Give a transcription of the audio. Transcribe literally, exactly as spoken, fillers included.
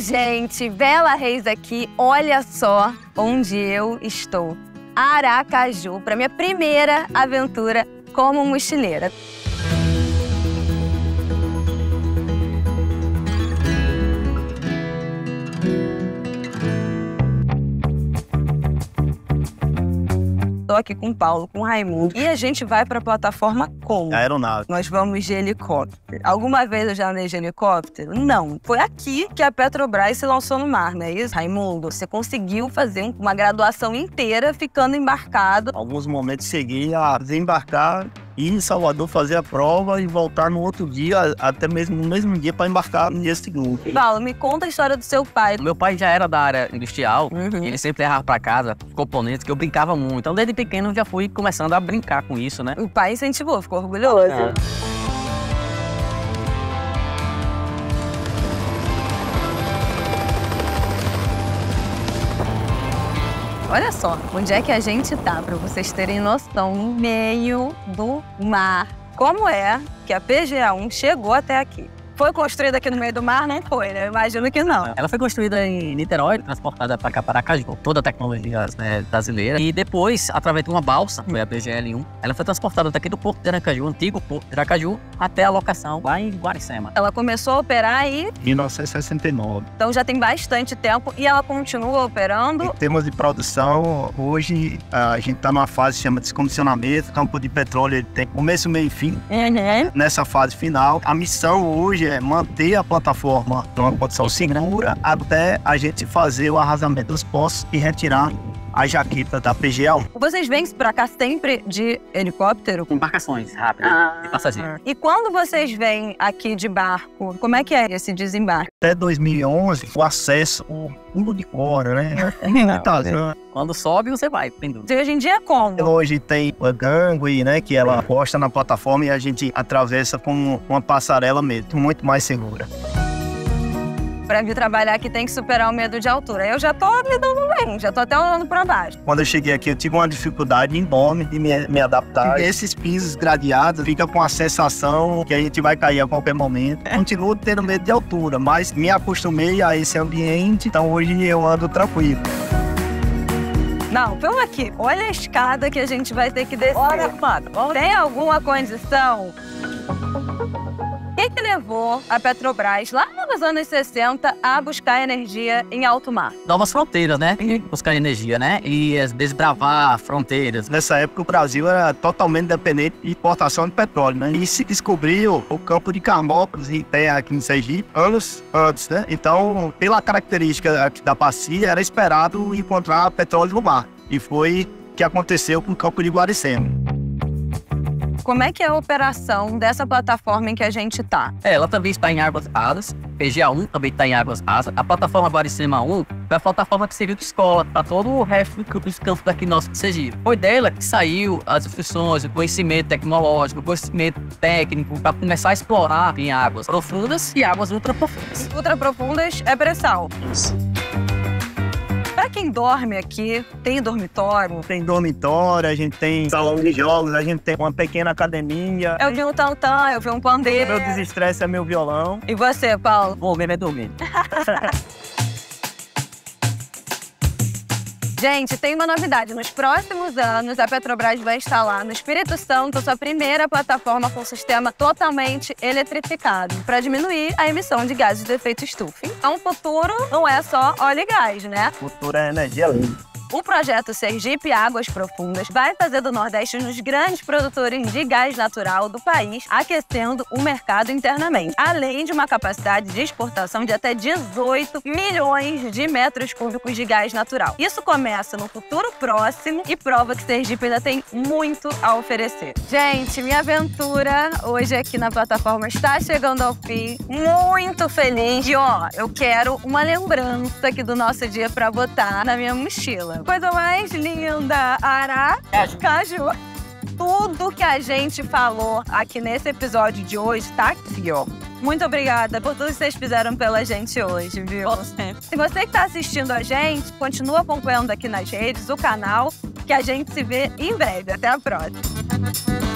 Gente, Bela Reis aqui, olha só onde eu estou. Aracaju, para minha primeira aventura como mochileira. Estou aqui com o Paulo, com o Raimundo. E a gente vai para a plataforma como? Aeronave. Nós vamos de helicóptero. Alguma vez eu já andei de helicóptero? Não. Foi aqui que a Petrobras se lançou no mar, não é isso? Raimundo, você conseguiu fazer uma graduação inteira ficando embarcado. Alguns momentos cheguei a desembarcar, ir em Salvador fazer a prova e voltar no outro dia, até mesmo no mesmo dia, para embarcar no dia seguinte. Paulo, me conta a história do seu pai. Meu pai já era da área industrial, Uhum. ele sempre levava para casa componentes que eu brincava muito. Então, desde pequeno, eu já fui começando a brincar com isso, né? O pai incentivou, ficou orgulhoso. É. Olha só, onde é que a gente tá, para vocês terem noção, no meio do mar. Como é que a P G A um chegou até aqui? Foi construída aqui no meio do mar? Não foi, né? Eu imagino que não. Ela foi construída em Niterói, transportada para cá, para Aracaju, toda a tecnologia, né, brasileira. E depois, através de uma balsa, foi a P G L um, ela foi transportada daqui do Porto de Aracaju, antigo Porto de Aracaju, até a locação lá em Guaricema. Ela começou a operar aí, mil novecentos e sessenta e nove. então já tem bastante tempo e ela continua operando. Em termos de produção, hoje a gente está numa fase que chama de descomissionamento. O campo de petróleo ele tem começo, meio e fim. Uhum. Nessa fase final, a missão hoje é manter a plataforma numa condição segura até a gente fazer o arrasamento dos poços e retirar a jaqueta da P G A um. Vocês vêm pra cá sempre de helicóptero? Embarcações rápidas de passageiros. E quando vocês vêm aqui de barco, como é que é esse desembarque? Até dois mil e onze, o acesso, o pulo de corda, né? Tá, Quando sobe, você vai, pendura. E hoje em dia, como? hoje tem a gangway, né? Que ela posta na plataforma e a gente atravessa com uma passarela mesmo, muito mais segura. Pra vir trabalhar aqui tem que superar o medo de altura. Eu já tô me dando bem, já tô até olhando pra baixo. Quando eu cheguei aqui, eu tive uma dificuldade enorme de me, me adaptar. E esses pisos gradeados fica com a sensação que a gente vai cair a qualquer momento. Continuo tendo medo de altura, mas me acostumei a esse ambiente, então hoje eu ando tranquilo. Não, vamos aqui. Olha a escada que a gente vai ter que descer. Bora, mano, bora. Tem alguma condição? O que que levou a Petrobras, lá nos anos sessenta, a buscar energia em alto mar? Novas fronteiras, né? Buscar energia, né? E desbravar fronteiras. Nessa época, o Brasil era totalmente dependente de importação de petróleo, né? E se descobriu o campo de Carmópolis em terra aqui em Sergipe anos antes, né? Então, pela característica aqui da bacia, era esperado encontrar petróleo no mar. E foi o que aconteceu com o campo de Guaricema. Como é que é a operação dessa plataforma em que a gente tá? É, ela também está em águas rasas. P G A um também está em águas rasas. A plataforma Guaricema um foi a plataforma que serviu de escola para todo o resto dos campos daqui nosso de Sergipe. Foi dela que saiu as instruções, o conhecimento tecnológico, o conhecimento técnico para começar a explorar em águas profundas e águas ultra profundas. Ultra profundas é pré-sal. Isso. Pra quem dorme aqui, tem dormitório? Tem dormitório, a gente tem salão de jogos, a gente tem uma pequena academia. Eu vi um tantã, eu vi um pandeiro. Meu desestresse é meu violão. E você, Paulo? Bom, mesmo é dormir. Gente, tem uma novidade. Nos próximos anos, a Petrobras vai instalar no Espírito Santo sua primeira plataforma com sistema totalmente eletrificado para diminuir a emissão de gases de efeito estufa. Então, o futuro não é só óleo e gás, né? Futuro é energia limpa. O projeto Sergipe Águas Profundas vai fazer do Nordeste um dos grandes produtores de gás natural do país, aquecendo o mercado internamente, além de uma capacidade de exportação de até dezoito milhões de metros cúbicos de gás natural. Isso começa no futuro próximo e prova que Sergipe ainda tem muito a oferecer. Gente, minha aventura hoje aqui na plataforma está chegando ao fim. Muito feliz. E ó, eu quero uma lembrança aqui do nosso dia para botar na minha mochila. Coisa mais linda, Aracaju. Tudo que a gente falou aqui nesse episódio de hoje tá aqui, ó. Muito obrigada por tudo que vocês fizeram pela gente hoje, viu? Se você que tá assistindo a gente, continua acompanhando aqui nas redes, o canal, que a gente se vê em breve. Até a próxima.